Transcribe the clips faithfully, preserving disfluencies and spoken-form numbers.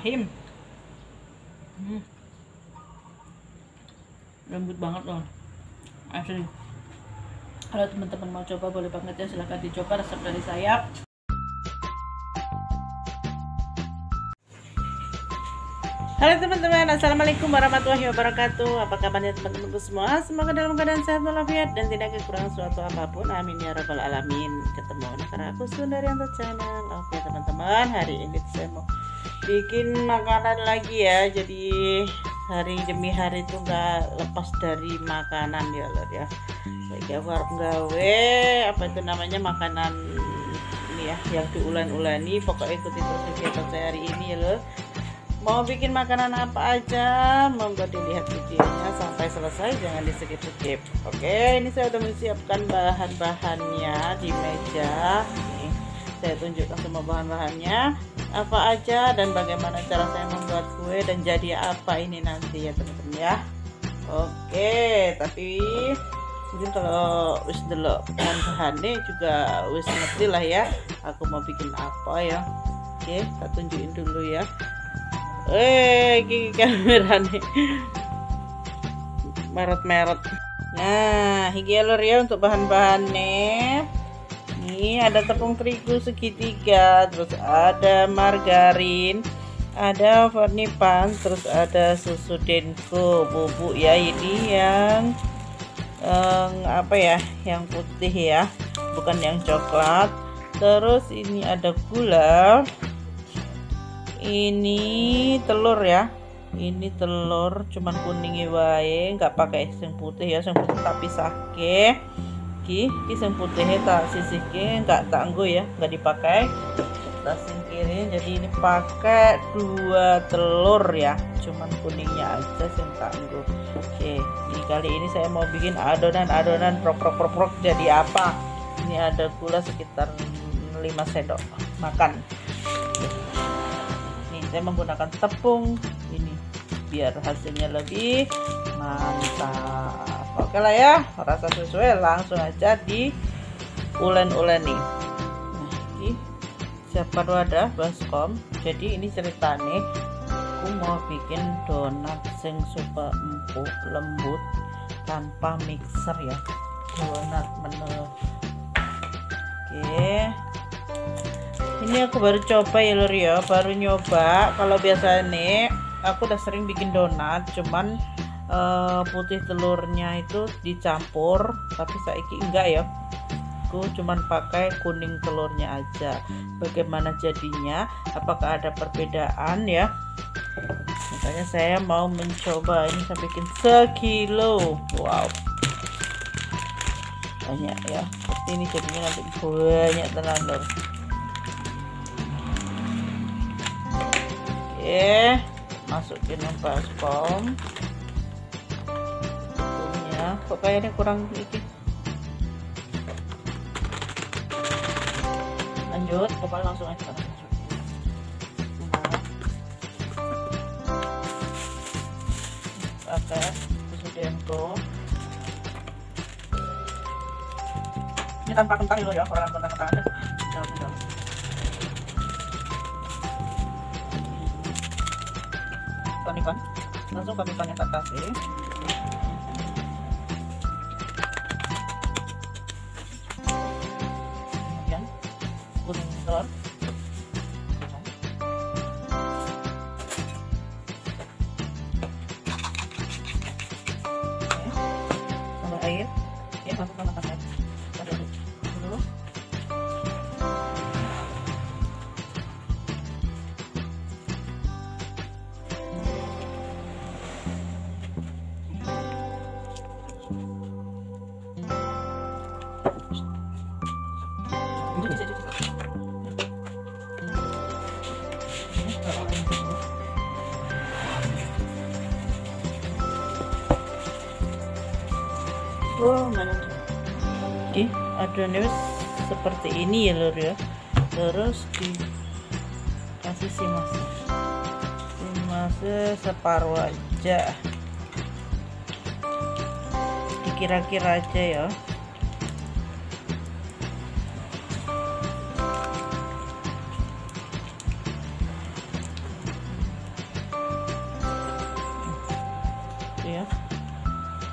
Bismillahirrahmanirrahim. hmm. Lembut banget loh, asli. Kalau teman-teman mau coba boleh banget ya, silahkan dicoba resep dari saya. Halo teman-teman, assalamualaikum warahmatullahi wabarakatuh. Apa kabarnya teman-temanku semua? Semoga dalam keadaan sehat walafiat dan tidak kekurangan suatu apapun. Amin ya rabbal alamin. Ketemu karena aku dari Anto Channel. Oke teman-teman, hari ini saya mau bikin makanan lagi ya. Jadi hari demi hari itu nggak lepas dari makanan ya lor ya. Lagi aku harus gawe apa itu namanya makanan ini ya, yang diulan-ulani. Pokoknya ikuti terus kegiatan saya hari ini ya lor. Mau bikin makanan apa aja, monggo dilihat videonya sampai selesai, jangan di skip-skip. Oke, ini saya sudah menyiapkan bahan-bahannya di meja. Nih, saya tunjukkan semua bahan-bahannya apa aja dan bagaimana cara saya membuat kue dan jadi apa ini nanti ya teman-teman ya. Oke, tapi mungkin kalau wis delok bahan-bahannya juga wis ngerti lah ya. Aku mau bikin apa ya. Oke, kita tunjukin dulu ya. Eh, gigi kamera nih meret-meret. Nah, iki lur ya untuk bahan-bahannya. Ini ada tepung terigu segitiga, terus ada margarin, ada vernipan, terus ada susu denko bubuk ya. Ini yang eh, apa ya? Yang putih ya, bukan yang coklat. Terus ini ada gula. Ini telur ya, ini telur cuman kuningnya wae, nggak pakai yang putih ya. Yang putih tak pisahke, ki ki yang putihnya tak sisihke, nggak tanggo ya, nggak dipakai, tak singkirin. Jadi ini pakai dua telur ya, cuman kuningnya aja yang tanggo. Oke, jadi kali ini saya mau bikin adonan-adonan prok prok prok prok. Jadi apa? Ini ada gula sekitar lima sendok makan. Saya menggunakan tepung ini biar hasilnya lebih mantap. Oke lah ya, rasa sesuai langsung aja di ulen-uleni. Nah, ini siapkan wadah baskom. Jadi ini ceritanya aku mau bikin donat sing super empuk lembut tanpa mixer ya, donat menel. Oke, ini aku baru coba ya lur ya, baru nyoba. Kalau biasa nih aku udah sering bikin donat, cuman uh, putih telurnya itu dicampur, tapi saiki enggak ya, aku cuman pakai kuning telurnya aja. Bagaimana jadinya, apakah ada perbedaan ya? Makanya saya mau mencoba. Ini saya bikin sekilo. Wow, banyak ya, ini jadinya nanti banyak tenang lur. Oke, masukin baskom. Ya, kok kayaknya kurang dikit. Lanjut, pokoknya langsung aja. Pakai susu denko. Ini tanpa kentang dulu ya, orang kentang-kentang aja. Jauh-jauh. Panikan, langsung panikan yang tak kasih. Kemudian kuning telur, tambah air, ya masukkan makan air. Dulu. Oh, mana? Oke, adonannya seperti ini ya lur ya. Terus dikasih simas, simasnya separuh aja, dikira-kira aja ya.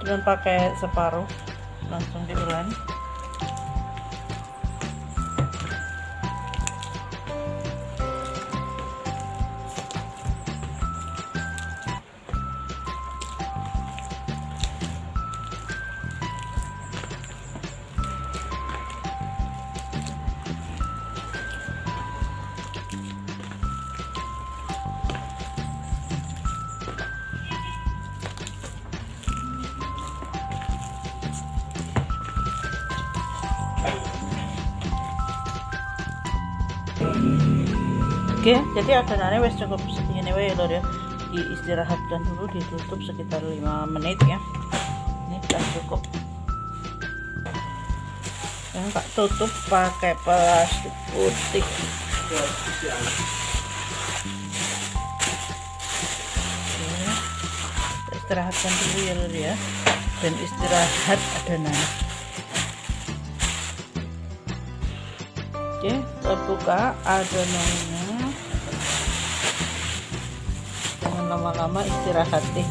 dan pakai separuh langsung diulen. Oke, jadi adonannya wes cukup segini wae lho ya. Diistirahatkan dulu, ditutup sekitar lima menit ya. Ini sudah cukup. Yang tak tutup pakai plastik putih. Oke, istirahatkan dulu ya lho ya. Dan istirahat adonan. Oke, kita buka adonannya. Jangan lama-lama, istirahat deh.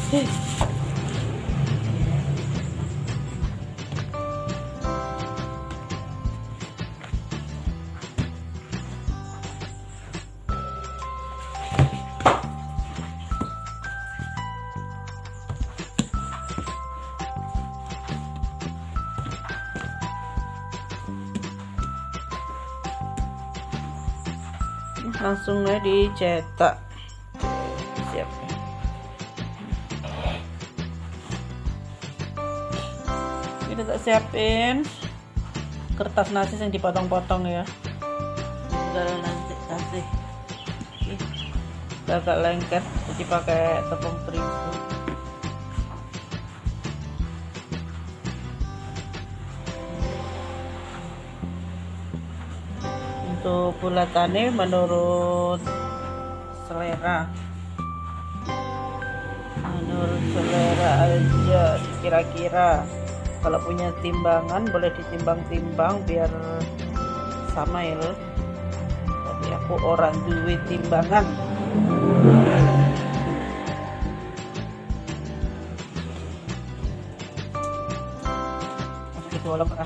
Langsung aja dicetak. Siap. Kita tak siapin kertas nasi yang dipotong-potong ya. Tinggal nanti kasih agak lengket, jadi pakai tepung terigu. Untuk bulatannya menurut selera, menurut selera aja kira-kira. Kalau punya timbangan boleh ditimbang-timbang biar sama ya loh. Tapi aku orang duit timbangan. Masih bolong kan?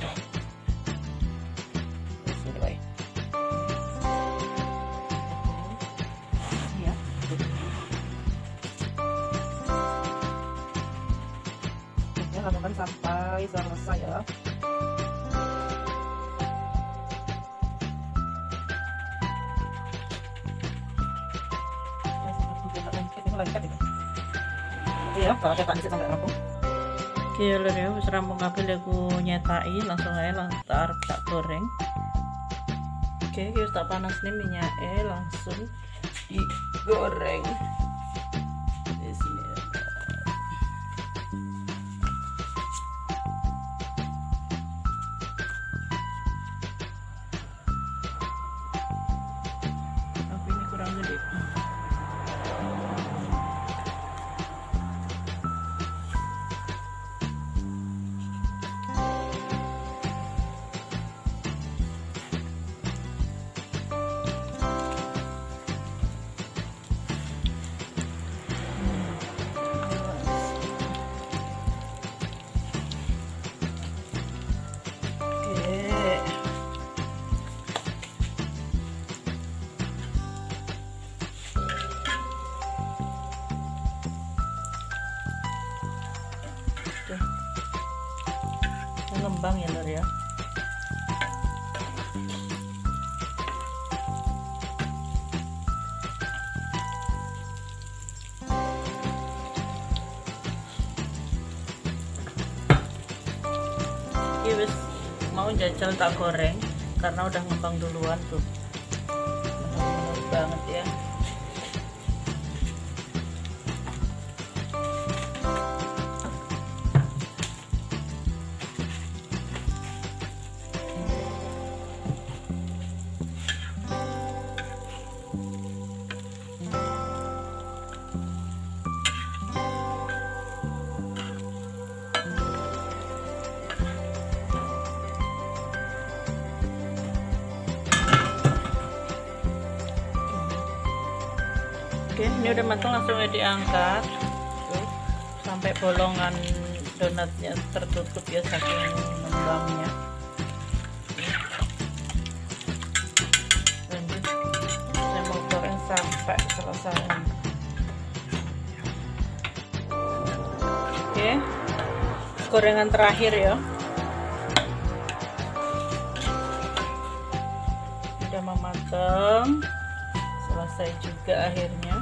Lakukan sampai selesai ya. Ya, kalau cetak bisa sampai rampung. Oke, lho ya, wis rampung kabeh aku nyetai, langsung aja langsung arep tak goreng. Oke, wis tak panas nih minyaknya, langsung digoreng. Ngembang ya lor ya. Ini wis mau jajal tak goreng karena udah ngembang duluan tuh. Menurut banget ya. Oke, ini udah matang, langsung diangkat tuh, sampai bolongan donatnya tertutup ya saking ngembangnya. Lanjut, saya mau goreng sampai selesai. Oke, gorengan terakhir ya. Udah mau matang, selesai juga akhirnya.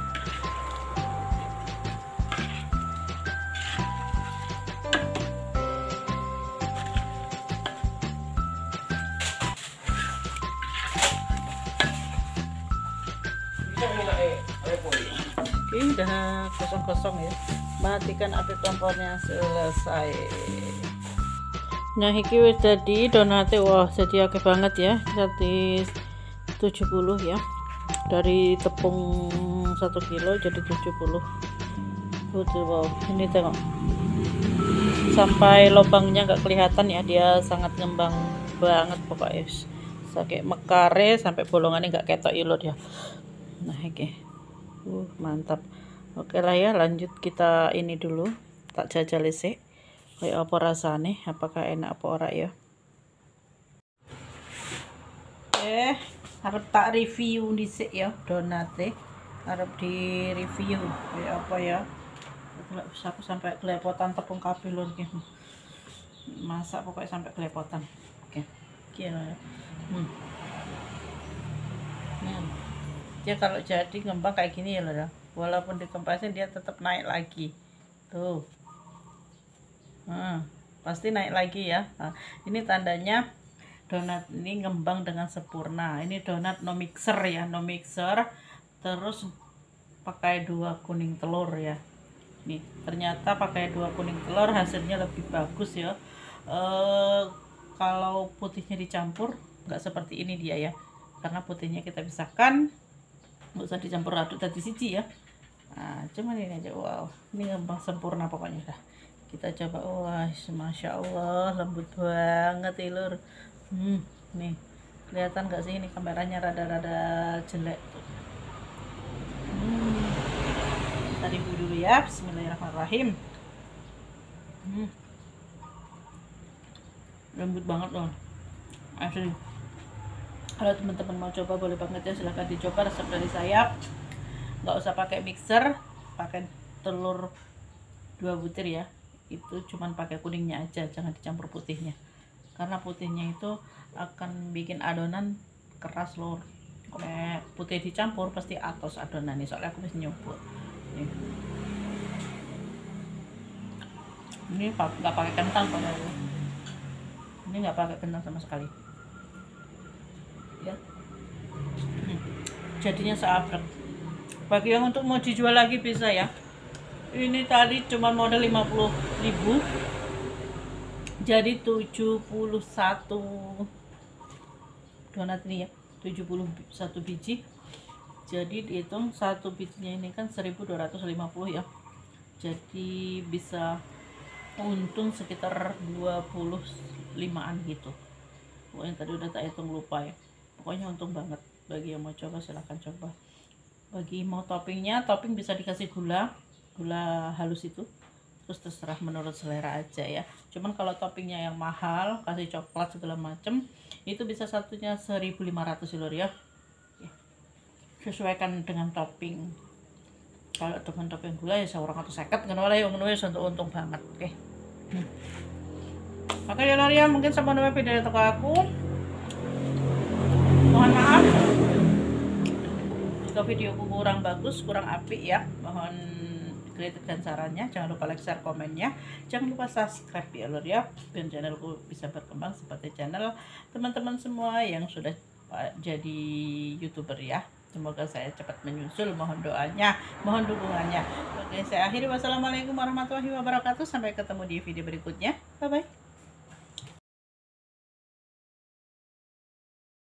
Oke, udah kosong-kosong ya. Matikan api kompornya, selesai. Nah, iki wis jadi donate. Wah, jadi akeh banget ya. Jadi tujuh puluh ya. Dari tepung satu kilo jadi tujuh puluh. Betul, wow. Ini tengok. Sampai lubangnya nggak kelihatan ya. Dia sangat ngembang banget pokoknya. Kayak mekare sampai bolongannya nggak ketok ilut ya. Nah, oke. Uh, mantap. Oke lah ya, lanjut kita ini dulu, tak jajal sih kayak apa rasanya, apakah enak apa ora ya. Eh, harap tak review dhisik ya donate, harap di review kayak apa ya. Aku sampai kelepotan tepung kabeh lho iki. Masak pokoknya sampai kelepotan. Oke. Kira ya. Hmm. Nah, dia kalau jadi ngembang kayak gini ya loh. Walaupun dikempasin dia tetap naik lagi tuh. Nah, pasti naik lagi ya. Nah, ini tandanya donat ini ngembang dengan sempurna. Ini donat no mixer ya, no mixer. Terus pakai dua kuning telur ya. Nih, ternyata pakai dua kuning telur hasilnya lebih bagus ya. E, kalau putihnya dicampur nggak seperti ini dia ya. Karena putihnya kita pisahkan, nggak usah dicampur aduk tadi siji ya. Nah, cuman ini aja. Wow, ini ngembang sempurna pokoknya dah. Kita coba. Wah, masya Allah, lembut banget telur. Hmm, nih kelihatan nggak sih ini kameranya rada-rada jelek tuh. Hmm. Kita review dulu ya. Bismillahirrahmanirrahim. Hmm. Lembut banget loh, asli. Kalau teman-teman mau coba boleh banget ya, silahkan dicoba resep dari saya. Nggak usah pakai mixer, pakai telur dua butir ya. Itu cuman pakai kuningnya aja, jangan dicampur putihnya. Karena putihnya itu akan bikin adonan keras lor. Kalau putih dicampur pasti atos adonan nih. Soalnya aku bisa nyoba. Nih. Ini nggak pakai kentang pada ini nggak pakai kentang sama sekali. Ya. Hmm. Jadinya seabrek. Bagi yang untuk mau dijual lagi bisa ya. Ini tadi cuma modal lima puluh ribu. Jadi tujuh puluh satu donat ini ya. tujuh puluh satu biji. Jadi dihitung satu bijinya ini kan seribu dua ratus lima puluh ya. Jadi bisa untung sekitar dua puluh limaan gitu. Pokoknya tadi udah tak hitung lupa ya. Pokoknya untung banget. Bagi yang mau coba silahkan coba. Bagi mau toppingnya, topping bisa dikasih gula, gula halus itu, terus terserah menurut selera aja ya. Cuman kalau toppingnya yang mahal, kasih coklat segala macem, itu bisa satunya seribu lima ratus lor ya. Sesuaikan dengan topping. Kalau dengan topping gula ya seorang atau seket, kan oleh yang menulis untuk untung banget. Oke. Hmm. Oke ya lor ya, mungkin sama nama video toko aku. Mohon maaf jika videoku kurang bagus, kurang apik ya. Mohon kritik dan sarannya. Jangan lupa like, share, komennya. Jangan lupa subscribe ya lor ya, biar channelku bisa berkembang seperti channel teman-teman semua yang sudah jadi YouTuber ya. Semoga saya cepat menyusul. Mohon doanya, mohon dukungannya. Oke, saya akhiri. Wassalamualaikum warahmatullahi wabarakatuh. Sampai ketemu di video berikutnya. Bye bye.